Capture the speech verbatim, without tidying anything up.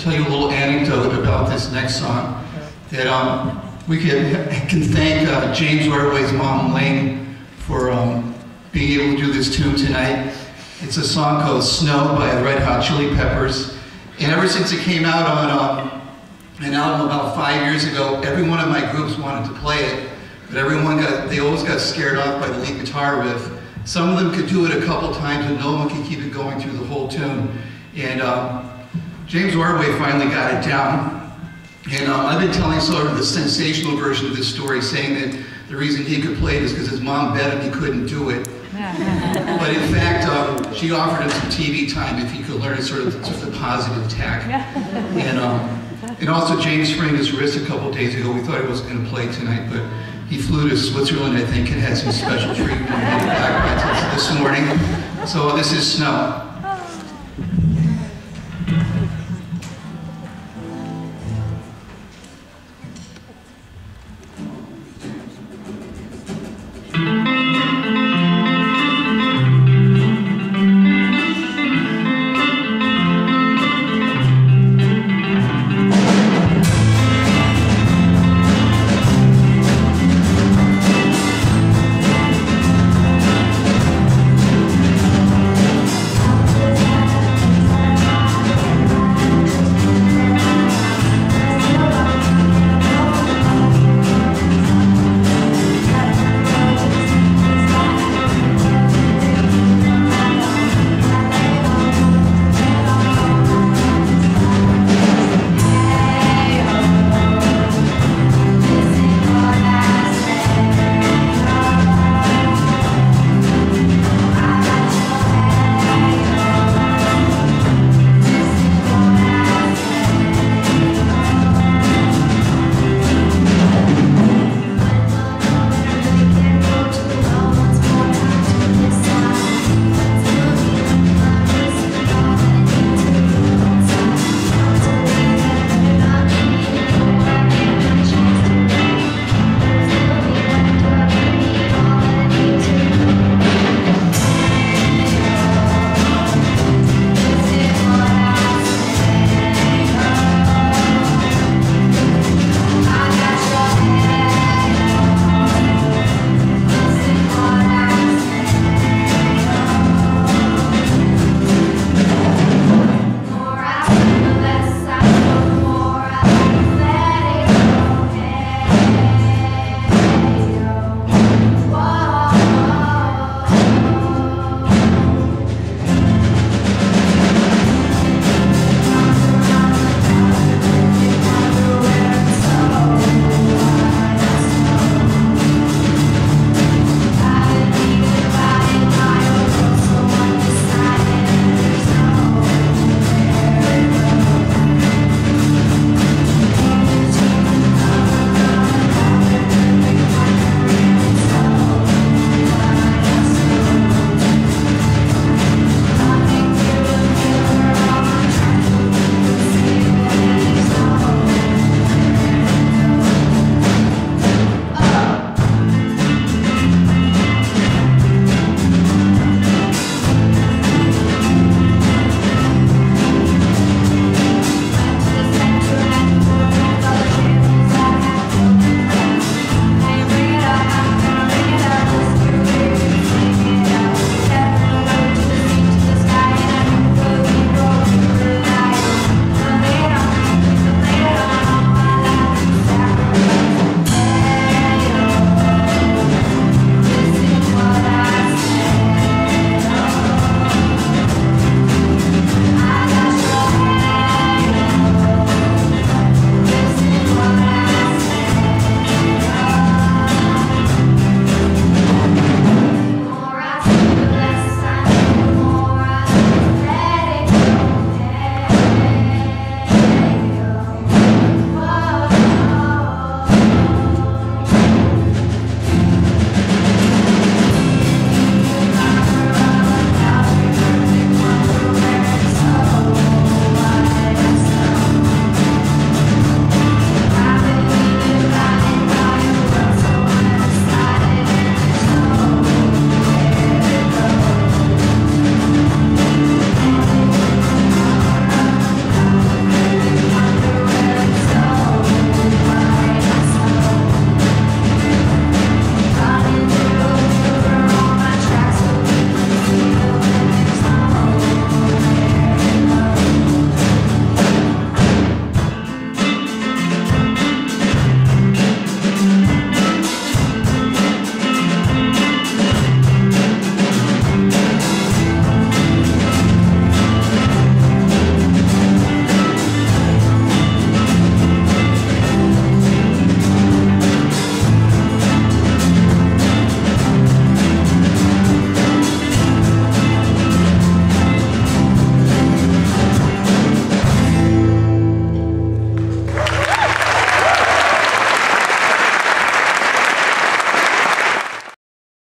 tell you a little anecdote about this next song. That um, we can, can thank uh, James Ordway's mom, Lane, for um, being able to do this tune tonight. It's a song called Snow by the Red Hot Chili Peppers. And ever since it came out on um, an album about five years ago, every one of my groups wanted to play it, but everyone got, they always got scared off by the lead guitar riff. Some of them could do it a couple times, but no one could keep it going through the whole tune. And um, James Ordway finally got it down. And um, I've been telling sort of the sensational version of this story, saying that the reason he could play it is because his mom bet him he couldn't do it. But in fact, um, she offered him some T V time if he could learn it, sort of, sort of positive tack. And, um, and also James sprained his wrist a couple days ago. We thought he wasn't going to play tonight, but he flew to Switzerland, I think, and had some special treatment and back this morning. So this is Snow.